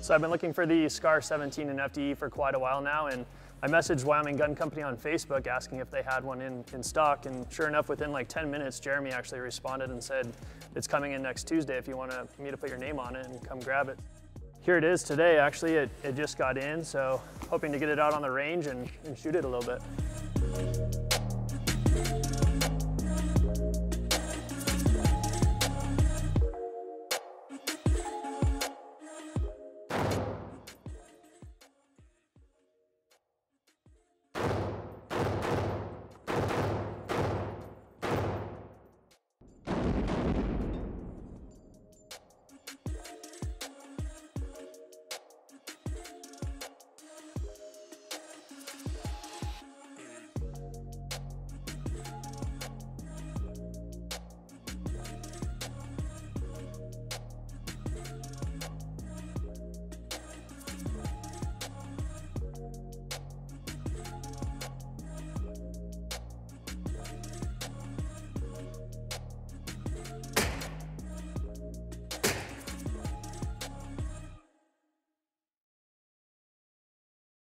So I've been looking for the Scar 17 in FDE for quite a while now, and I messaged Wyoming Gun Company on Facebook asking if they had one in stock, and sure enough, within like 10 minutes, Jeremy actually responded and said, it's coming in next Tuesday if you want me to put your name on it and come grab it. Here it is today, actually. It just got in, so hoping to get it out on the range and shoot it a little bit.